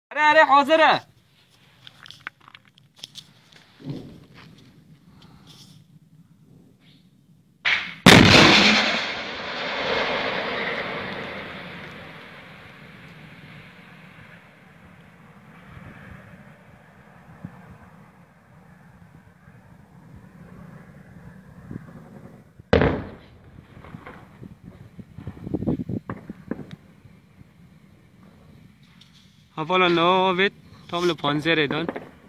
آره حاضره. Apollo no, wait, Tom le Ponce redon.